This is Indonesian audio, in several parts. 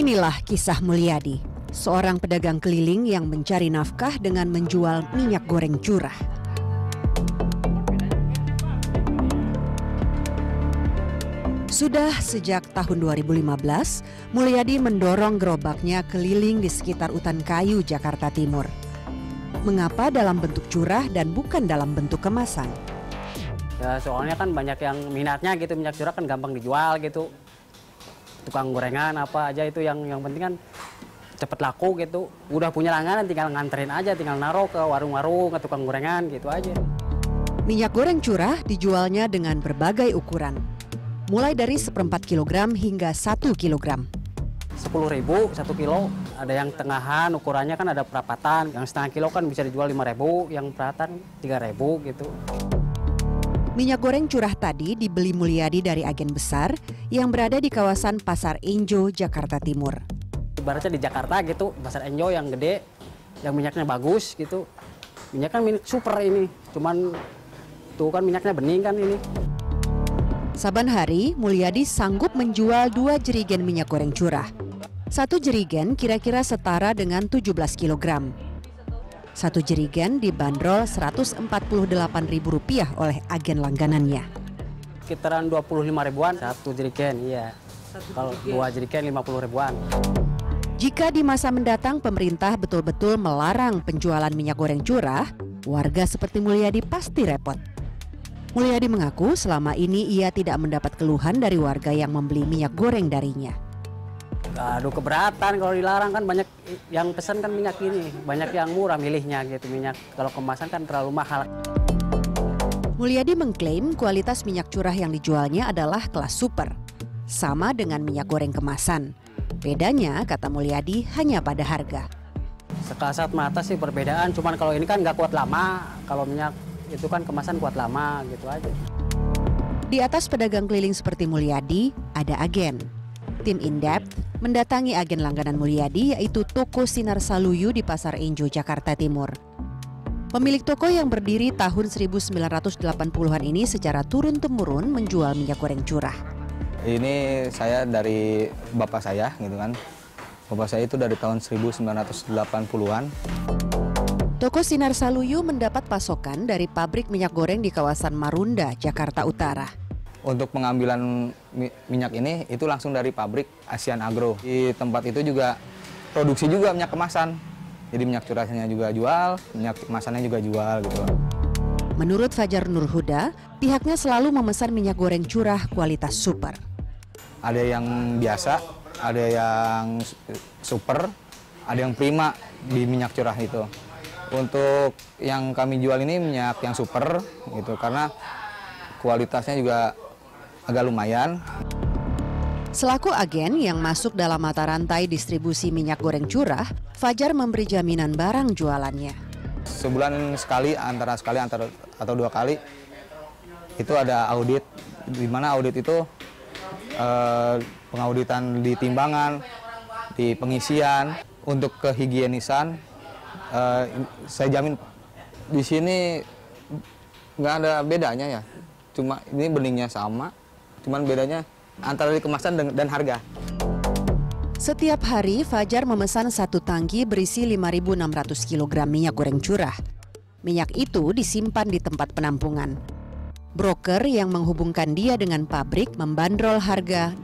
Inilah kisah Mulyadi, seorang pedagang keliling yang mencari nafkah dengan menjual minyak goreng curah. Sudah sejak tahun 2015, Mulyadi mendorong gerobaknya keliling di sekitar Utan Kayu, Jakarta Timur. Mengapa dalam bentuk curah dan bukan dalam bentuk kemasan? Ya soalnya kan banyak yang minatnya gitu, minyak curah kan gampang dijual gitu. Tukang gorengan apa aja itu yang penting kan cepet laku gitu. Udah punya langganan tinggal nganterin aja, tinggal naruh ke warung-warung, ke tukang gorengan gitu aja. Minyak goreng curah dijualnya dengan berbagai ukuran. Mulai dari 1/4 kilogram hingga 1 kilogram. 10.000 1 kilo, ada yang tengahan ukurannya kan ada perapatan, yang setengah kilo kan bisa dijual 5.000, yang perapatan 3.000 gitu. Minyak goreng curah tadi dibeli Mulyadi dari agen besar yang berada di kawasan Pasar Enjo, Jakarta Timur. Ibaratnya di Jakarta gitu, Pasar Enjo yang gede, yang minyaknya bagus gitu. Minyak kan minyak super ini, cuman tuh kan minyaknya bening kan ini. Saban hari, Mulyadi sanggup menjual 2 jerigen minyak goreng curah. 1 jerigen kira-kira setara dengan 17 kilogram. 1 jerigen dibanderol Rp148.000 oleh agen langganannya. Sekitaran 25 ribuan 1 jerigen, iya. Kalau 2 jerigen 50 ribuan. Jika di masa mendatang pemerintah betul-betul melarang penjualan minyak goreng curah, warga seperti Mulyadi pasti repot. Mulyadi mengaku selama ini ia tidak mendapat keluhan dari warga yang membeli minyak goreng darinya. Aduh keberatan kalau dilarang kan, banyak yang pesan kan minyak ini, banyak yang murah milihnya gitu, minyak kalau kemasan kan terlalu mahal. Mulyadi mengklaim kualitas minyak curah yang dijualnya adalah kelas super, sama dengan minyak goreng kemasan. Bedanya, kata Mulyadi, hanya pada harga. Sekasat mata sih perbedaan, cuman kalau ini kan nggak kuat lama, kalau minyak itu kan kemasan kuat lama gitu aja. Di atas pedagang keliling seperti Mulyadi, ada agen. Tim In-Depth mendatangi agen langganan Mulyadi yaitu Toko Sinar Saluyu di Pasar Enjo, Jakarta Timur. Pemilik toko yang berdiri tahun 1980-an ini secara turun-temurun menjual minyak goreng curah. Ini saya dari bapak saya gitu kan. Bapak saya itu dari tahun 1980-an. Toko Sinar Saluyu mendapat pasokan dari pabrik minyak goreng di kawasan Marunda, Jakarta Utara. Untuk pengambilan minyak ini itu langsung dari pabrik Asian Agro. Di tempat itu juga produksi juga minyak kemasan. Jadi minyak curahnya juga jual, minyak kemasannya juga jual gitu. Menurut Fajar Nurhuda, pihaknya selalu memesan minyak goreng curah kualitas super. Ada yang biasa, ada yang super, ada yang prima di minyak curah itu. Untuk yang kami jual ini minyak yang super gitu, karena kualitasnya juga agak lumayan. Selaku agen yang masuk dalam mata rantai distribusi minyak goreng curah, Fajar memberi jaminan barang jualannya. Sebulan sekali atau 2 kali itu ada audit, di mana audit itu pengauditan di timbangan, di pengisian, untuk kehigienisan. Saya jamin di sini nggak ada bedanya ya, cuma ini beningnya sama, cuman bedanya antara di kemasan dan harga. Setiap hari Fajar memesan 1 tangki berisi 5.600 kg minyak goreng curah. Minyak itu disimpan di tempat penampungan. Broker yang menghubungkan dia dengan pabrik membandrol harga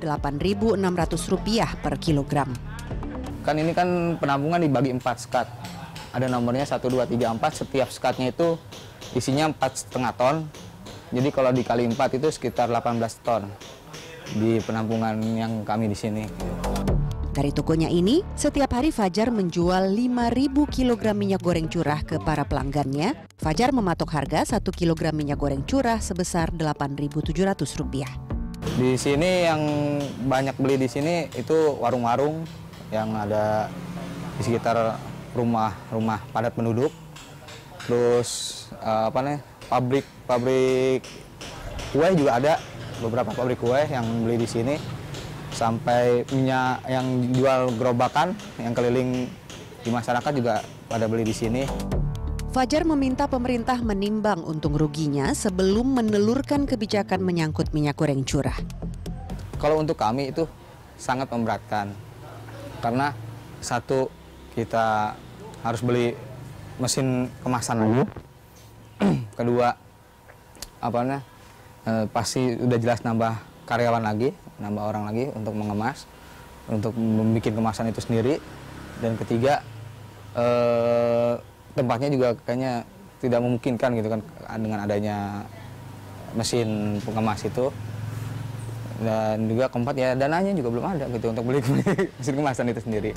Rp8.600 per kilogram. Kan ini kan penampungan dibagi 4 skat. Ada nomornya 1, 2, 3, 4. Setiap skatnya itu isinya 4,5 ton. Jadi kalau dikali 4 itu sekitar 18 ton di penampungan yang kami di sini. Dari tokonya ini, setiap hari Fajar menjual 5.000 kg minyak goreng curah ke para pelanggannya. Fajar mematok harga 1 kg minyak goreng curah sebesar Rp8.700. Di sini yang banyak beli di sini itu warung-warung yang ada di sekitar rumah-rumah padat penduduk. Terus pabrik kue juga ada, beberapa pabrik kue yang beli di sini, sampai minyak yang jual gerobakan yang keliling di masyarakat juga pada beli di sini. Fajar meminta pemerintah menimbang untung ruginya sebelum menelurkan kebijakan menyangkut minyak goreng curah. Kalau untuk kami itu sangat memberatkan. Karena satu, kita harus beli mesin kemasan lagi. Kedua, pasti udah jelas nambah karyawan lagi, nambah orang lagi untuk mengemas, untuk membuat kemasan itu sendiri. Dan ketiga, tempatnya juga kayaknya tidak memungkinkan gitu kan dengan adanya mesin pengemas itu. Dan juga keempat, ya dananya juga belum ada gitu untuk beli mesin kemasan itu sendiri.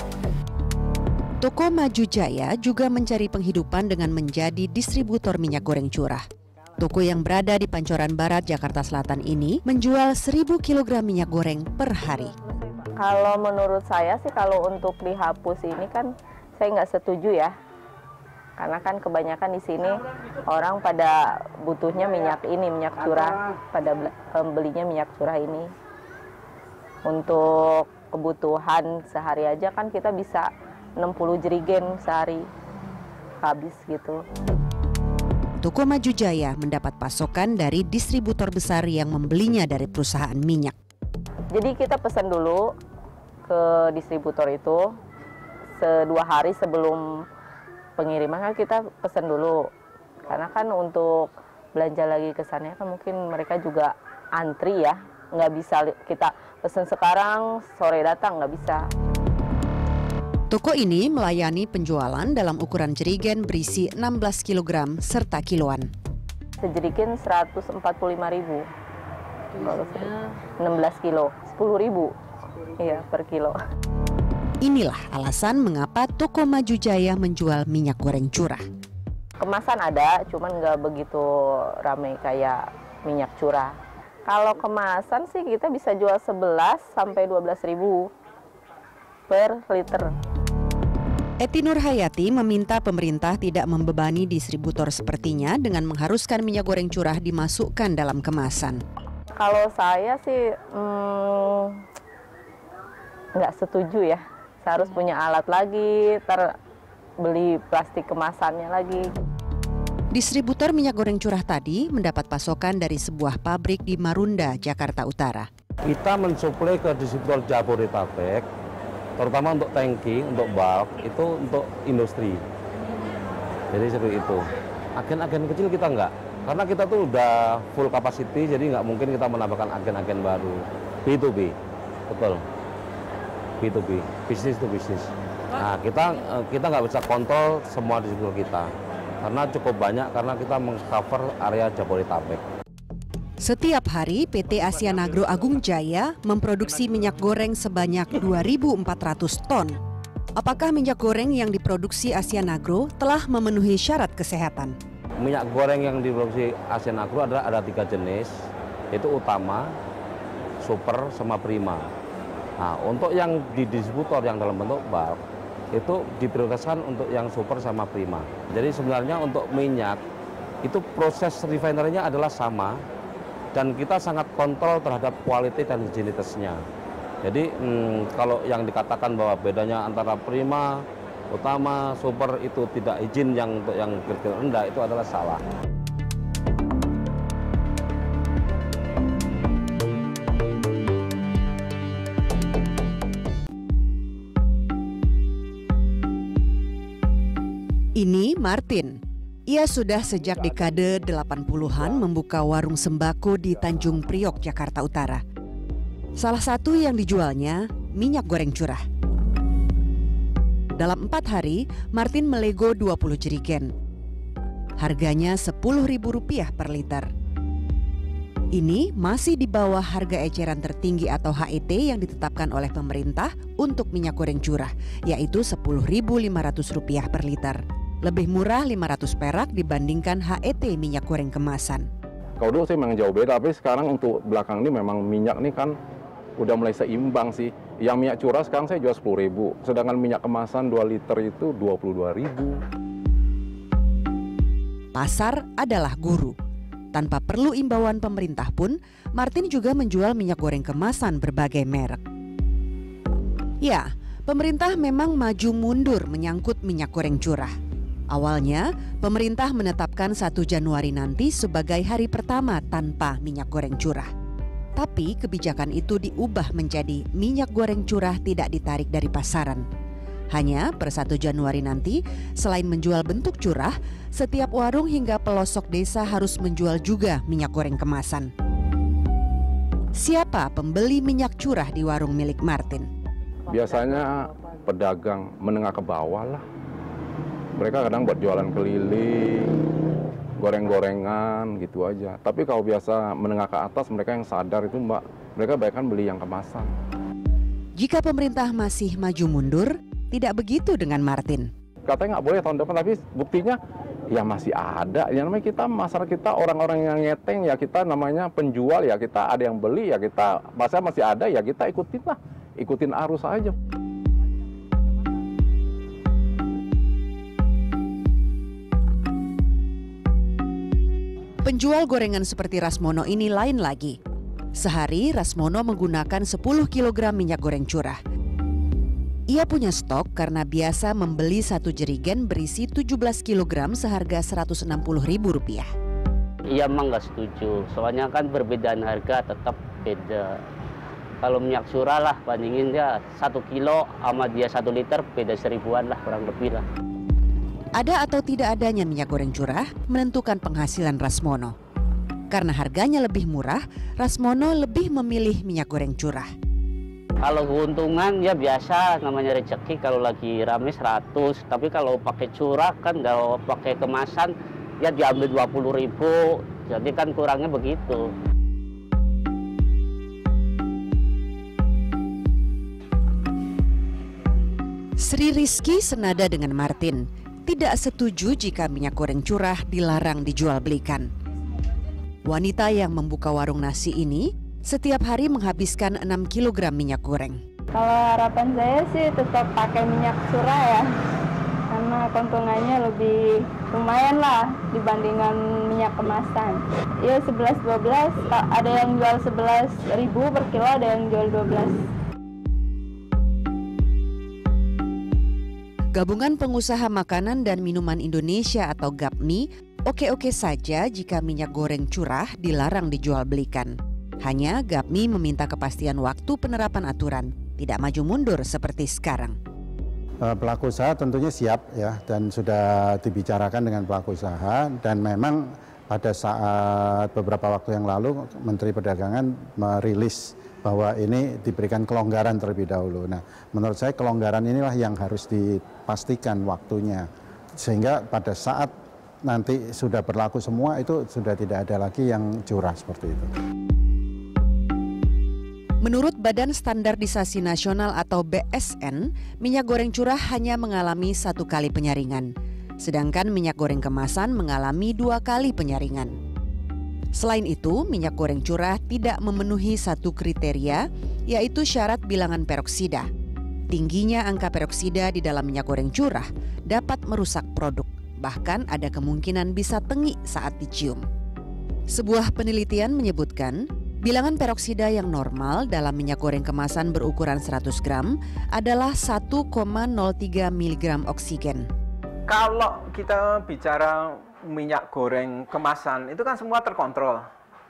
Toko Maju Jaya juga mencari penghidupan dengan menjadi distributor minyak goreng curah. Toko yang berada di Pancoran Barat, Jakarta Selatan ini menjual 1.000 kg minyak goreng per hari. Kalau menurut saya sih kalau untuk dihapus ini kan saya nggak setuju ya. Karena kan kebanyakan di sini orang pada butuhnya minyak ini, minyak curah, pada belinya minyak curah ini. Untuk kebutuhan sehari aja kan kita bisa 60 jerigen sehari habis gitu. Toko Maju Jaya mendapat pasokan dari distributor besar yang membelinya dari perusahaan minyak. Jadi kita pesan dulu ke distributor itu 2 hari sebelum pengiriman kan kita pesan dulu. Karena kan untuk belanja lagi ke sana kan mungkin mereka juga antri ya. Nggak bisa kita pesan sekarang, sore datang, nggak bisa. Toko ini melayani penjualan dalam ukuran jerigen berisi 16 kg serta kiloan. Sejerigen 145.000. Kalau 16 kilo, 10.000. Iya, per kilo. Inilah alasan mengapa Toko Maju Jaya menjual minyak goreng curah. Kemasan ada, cuman nggak begitu ramai kayak minyak curah. Kalau kemasan sih kita bisa jual 11 sampai 12.000 per liter. Eti Nurhayati meminta pemerintah tidak membebani distributor sepertinya dengan mengharuskan minyak goreng curah dimasukkan dalam kemasan. Kalau saya sih nggak setuju ya. Saya harus punya alat lagi, beli plastik kemasannya lagi. Distributor minyak goreng curah tadi mendapat pasokan dari sebuah pabrik di Marunda, Jakarta Utara. Kita mensuplai ke distributor Jabodetabek, terutama untuk tangki, untuk bulk, itu untuk industri. Jadi seperti itu. Agen-agen kecil kita enggak, karena kita tuh udah full capacity, jadi nggak mungkin kita menambahkan agen-agen baru. B2B, betul. B2B, bisnis to bisnis. Nah, kita nggak bisa kontrol semua distributor kita, karena cukup banyak, karena kita meng-cover area Jabodetabek. Setiap hari PT Asianagro Agung Jaya memproduksi minyak goreng sebanyak 2.400 ton. Apakah minyak goreng yang diproduksi Asianagro telah memenuhi syarat kesehatan? Minyak goreng yang diproduksi Asianagro ada 3 jenis, yaitu utama, super, sama prima. Nah, untuk yang di distributor yang dalam bentuk bulk, itu diprioritaskan untuk yang super sama prima. Jadi sebenarnya untuk minyak, itu proses refinery-nya adalah sama, dan kita sangat kontrol terhadap kualitas dan higienitasnya. Jadi kalau yang dikatakan bahwa bedanya antara prima, utama, super itu tidak izin yang untuk yang grade rendah, itu adalah salah. Ini Martin. Ia sudah sejak dekade 80-an membuka warung sembako di Tanjung Priok, Jakarta Utara. Salah satu yang dijualnya minyak goreng curah. Dalam 4 hari, Martin melego 20 jerigen. Harganya Rp10.000 per liter. Ini masih di bawah harga eceran tertinggi atau HET yang ditetapkan oleh pemerintah untuk minyak goreng curah, yaitu Rp10.500 per liter. Lebih murah 500 perak dibandingkan HET minyak goreng kemasan. Kalau dulu sih memang jauh beda, tapi sekarang untuk belakang ini memang minyak ini kan udah mulai seimbang sih. Yang minyak curah sekarang saya jual 10.000, sedangkan minyak kemasan 2 liter itu 22.000. Pasar adalah guru. Tanpa perlu imbauan pemerintah pun, Martin juga menjual minyak goreng kemasan berbagai merek. Ya, pemerintah memang maju mundur menyangkut minyak goreng curah. Awalnya, pemerintah menetapkan 1 Januari nanti sebagai hari pertama tanpa minyak goreng curah. Tapi kebijakan itu diubah menjadi minyak goreng curah tidak ditarik dari pasaran. Hanya per 1 Januari nanti, selain menjual bentuk curah, setiap warung hingga pelosok desa harus menjual juga minyak goreng kemasan. Siapa pembeli minyak curah di warung milik Martin? Biasanya pedagang menengah ke bawah lah. Mereka kadang buat jualan keliling, goreng-gorengan gitu aja. Tapi kalau biasa menengah ke atas, mereka yang sadar itu Mbak, mereka bahkan beli yang kemasan. Jika pemerintah masih maju mundur, tidak begitu dengan Martin. Katanya nggak boleh tahun depan, tapi buktinya ya masih ada. Yang namanya kita, masyarakat kita, orang-orang yang ngeteng, ya kita namanya penjual, ya kita ada yang beli, ya kita, masa masih ada, ya kita ikutin lah. Ikutin arus aja. Penjual gorengan seperti Rasmono ini lain lagi. Sehari Rasmono menggunakan 10 kg minyak goreng curah. Ia punya stok karena biasa membeli satu jerigen berisi 17 kg seharga Rp160.000. Iya emang nggak setuju, soalnya kan perbedaan harga tetap beda. Kalau minyak curah lah bandingin dia 1 kilo sama dia 1 liter beda 1000-an lah kurang lebih lah. Ada atau tidak adanya minyak goreng curah menentukan penghasilan Rasmono. Karena harganya lebih murah, Rasmono lebih memilih minyak goreng curah. Kalau keuntungan ya biasa namanya rezeki, kalau lagi rame 100, tapi kalau pakai curah kan kalau pakai kemasan ya diambil 20.000, jadi kan kurangnya begitu. Sri Rizky senada dengan Martin, tidak setuju jika minyak goreng curah dilarang dijual belikan. Wanita yang membuka warung nasi ini setiap hari menghabiskan 6 kg minyak goreng. Kalau harapan saya sih tetap pakai minyak curah ya, karena keuntungannya lebih lumayan lah dibandingkan minyak kemasan. Ya 11-12, ada yang jual 11.000 per kilo, ada yang jual 12. Gabungan Pengusaha Makanan dan Minuman Indonesia atau GAPMI oke-oke saja jika minyak goreng curah dilarang dijual belikan. Hanya GAPMI meminta kepastian waktu penerapan aturan, tidak maju mundur seperti sekarang. Pelaku usaha tentunya siap ya, dan sudah dibicarakan dengan pelaku usaha, dan memang pada saat beberapa waktu yang lalu Menteri Perdagangan merilis bahwa ini diberikan kelonggaran terlebih dahulu. Nah, menurut saya kelonggaran inilah yang harus dipastikan waktunya, sehingga pada saat nanti sudah berlaku semua itu sudah tidak ada lagi yang curah seperti itu. Menurut Badan Standarisasi Nasional atau BSN, minyak goreng curah hanya mengalami 1 kali penyaringan, sedangkan minyak goreng kemasan mengalami 2 kali penyaringan. Selain itu, minyak goreng curah tidak memenuhi satu kriteria, yaitu syarat bilangan peroksida. Tingginya angka peroksida di dalam minyak goreng curah dapat merusak produk, bahkan ada kemungkinan bisa tengik saat dicium. Sebuah penelitian menyebutkan, bilangan peroksida yang normal dalam minyak goreng kemasan berukuran 100 gram adalah 1,03 mg oksigen. Kalau kita bicara minyak goreng kemasan itu kan semua terkontrol.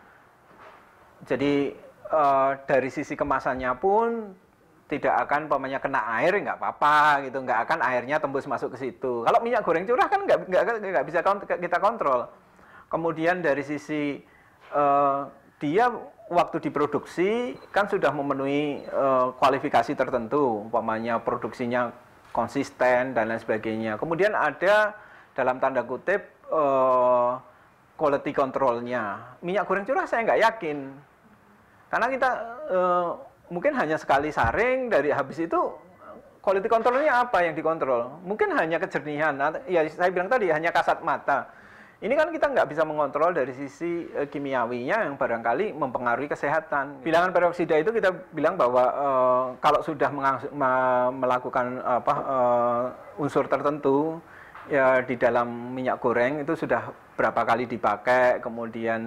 Jadi dari sisi kemasannya pun tidak akan umpamanya kena air nggak apa-apa gitu, nggak akan airnya tembus masuk ke situ. Kalau minyak goreng curah kan nggak bisa kita kontrol. Kemudian dari sisi dia waktu diproduksi kan sudah memenuhi kualifikasi tertentu, umpamanya produksinya konsisten dan lain sebagainya. Kemudian ada dalam tanda kutip quality controlnya. Minyak goreng curah saya nggak yakin, karena kita mungkin hanya sekali saring, dari habis itu quality controlnya apa yang dikontrol? Mungkin hanya kejernihan. Ya saya bilang tadi hanya kasat mata. Ini kan kita nggak bisa mengontrol dari sisi kimiawinya yang barangkali mempengaruhi kesehatan. Bilangan peroksida itu kita bilang bahwa kalau sudah melakukan unsur tertentu ya di dalam minyak goreng itu sudah berapa kali dipakai, kemudian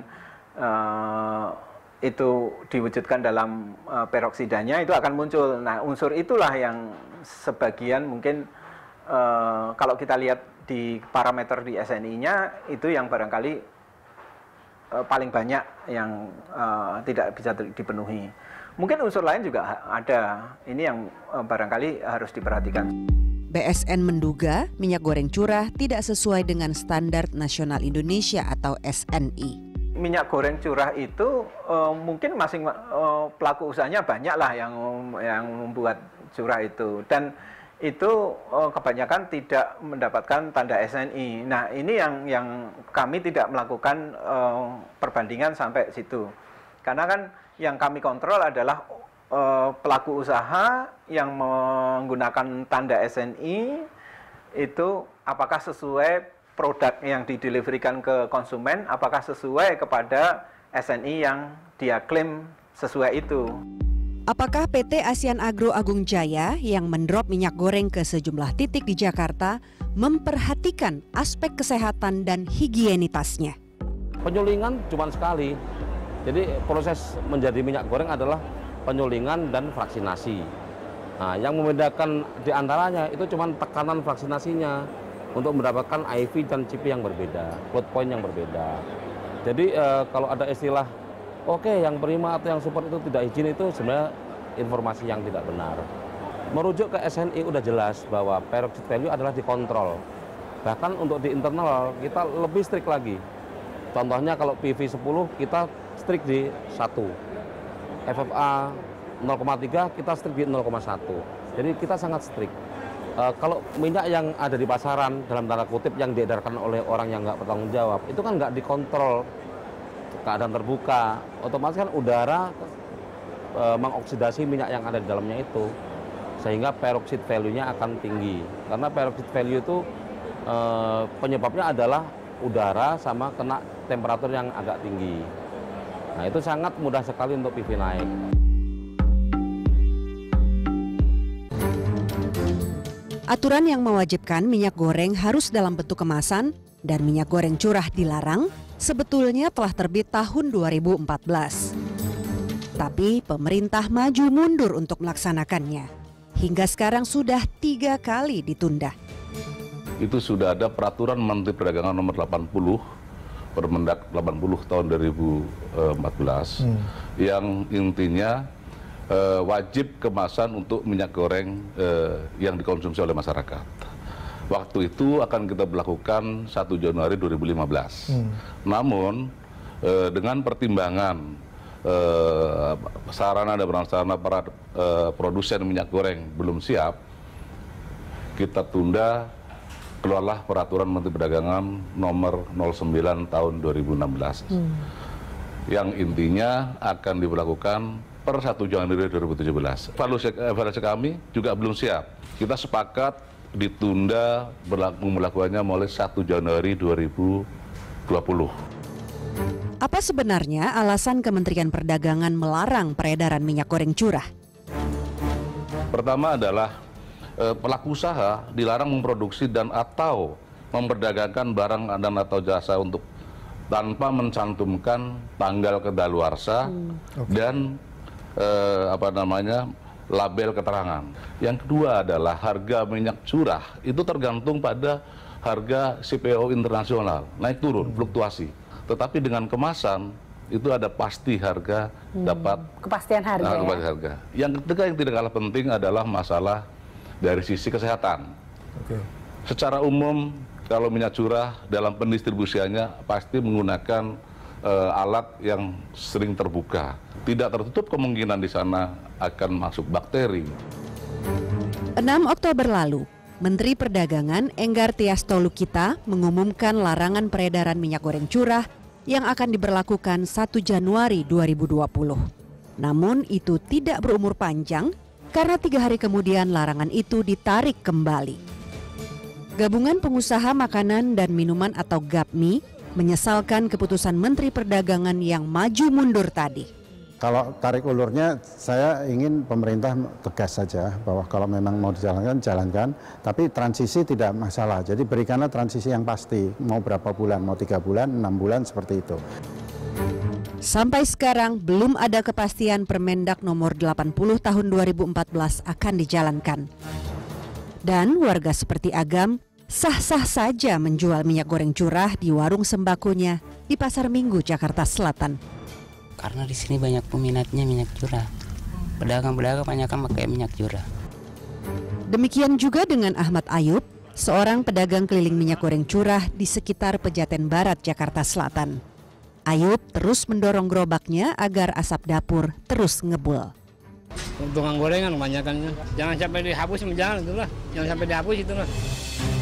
itu diwujudkan dalam peroksidanya, itu akan muncul. Nah, unsur itulah yang sebagian mungkin kalau kita lihat di parameter di SNI-nya itu yang barangkali paling banyak yang tidak bisa dipenuhi. Mungkin unsur lain juga ada. Ini yang barangkali harus diperhatikan. BSN menduga minyak goreng curah tidak sesuai dengan Standar Nasional Indonesia atau SNI. Minyak goreng curah itu mungkin pelaku usahanya banyak lah yang membuat curah itu, dan itu kebanyakan tidak mendapatkan tanda SNI. Nah, ini yang kami tidak melakukan perbandingan sampai situ, karena kan yang kami kontrol adalah pelaku usaha yang menggunakan tanda SNI itu apakah sesuai produk yang dideliverkan ke konsumen, apakah sesuai kepada SNI yang dia klaim sesuai itu. Apakah PT Asian Agro Agung Jaya yang mendrop minyak goreng ke sejumlah titik di Jakarta memperhatikan aspek kesehatan dan higienitasnya? Penyulingan cuma sekali. Jadi proses menjadi minyak goreng adalah penyulingan dan vaksinasi. Nah, yang membedakan di antaranya itu cuma tekanan vaksinasinya untuk mendapatkan IV dan CP yang berbeda, load point yang berbeda. Jadi kalau ada istilah yang prima atau yang super itu tidak izin, itu sebenarnya informasi yang tidak benar. Merujuk ke SNI udah jelas bahwa peroxide value adalah dikontrol. Bahkan untuk di internal kita lebih strict lagi. Contohnya kalau PV 10 kita strict di 1. FFA 0,3 kita strict di 0,1. Jadi kita sangat strict. Kalau minyak yang ada di pasaran dalam tanda kutip yang diedarkan oleh orang yang nggak bertanggung jawab, itu kan nggak dikontrol, keadaan terbuka, otomatis kan udara mengoksidasi minyak yang ada di dalamnya itu, sehingga peroxide value-nya akan tinggi. Karena peroxide value itu penyebabnya adalah udara sama kena temperatur yang agak tinggi. Nah, itu sangat mudah sekali untuk PV naik. Aturan yang mewajibkan minyak goreng harus dalam bentuk kemasan dan minyak goreng curah dilarang sebetulnya telah terbit tahun 2014. Tapi pemerintah maju mundur untuk melaksanakannya. Hingga sekarang sudah 3 kali ditunda. Itu sudah ada peraturan Menteri Perdagangan nomor 80, Permendak 80 tahun 2014, yang intinya wajib kemasan untuk minyak goreng yang dikonsumsi oleh masyarakat. Waktu itu akan kita berlakukan 1 Januari 2015. Namun dengan pertimbangan sarana dan prasarana para produsen minyak goreng belum siap, kita tunda, keluarlah peraturan Menteri Perdagangan nomor 09 tahun 2016. Yang intinya akan diberlakukan per 1 Januari 2017. Evaluasi kami juga belum siap. Kita sepakat ditunda berlakuannya mulai 1 Januari 2020. Apa sebenarnya alasan Kementerian Perdagangan melarang peredaran minyak goreng curah? Pertama adalah pelaku usaha dilarang memproduksi dan atau memperdagangkan barang dan atau jasa untuk tanpa mencantumkan tanggal kedaluarsa dan label keterangan. Yang kedua adalah harga minyak curah itu tergantung pada harga CPO internasional, naik turun, fluktuasi. Tetapi dengan kemasan itu ada pasti harga dapat kepastian harga. Kepastian harga. Yang ketiga yang tidak kalah penting adalah masalah dari sisi kesehatan. Secara umum kalau minyak curah dalam pendistribusiannya pasti menggunakan alat yang sering terbuka. Tidak tertutup kemungkinan di sana akan masuk bakteri. 6 Oktober lalu, Menteri Perdagangan Enggar Tias Tolukita mengumumkan larangan peredaran minyak goreng curah yang akan diberlakukan 1 Januari 2020. Namun itu tidak berumur panjang karena 3 hari kemudian larangan itu ditarik kembali. Gabungan Pengusaha Makanan dan Minuman atau GAPMI menyesalkan keputusan Menteri Perdagangan yang maju mundur tadi. Kalau tarik ulurnya, saya ingin pemerintah tegas saja bahwa kalau memang mau dijalankan, jalankan. Tapi transisi tidak masalah. Jadi berikanlah transisi yang pasti. Mau berapa bulan, mau 3 bulan, 6 bulan, seperti itu. Sampai sekarang belum ada kepastian Permendak nomor 80 tahun 2014 akan dijalankan. Dan warga seperti Agam sah-sah saja menjual minyak goreng curah di warung sembakonya di Pasar Minggu, Jakarta Selatan. Karena di sini banyak peminatnya minyak curah. Pedagang-pedagang banyak kan pakai minyak curah. Demikian juga dengan Ahmad Ayub, seorang pedagang keliling minyak goreng curah di sekitar Pejaten Barat, Jakarta Selatan. Ayub terus mendorong gerobaknya agar asap dapur terus ngebul. Keuntungan gorengan kebanyakannya. Jangan sampai dihapus, jangan itulah. Jangan sampai dihapus itulah.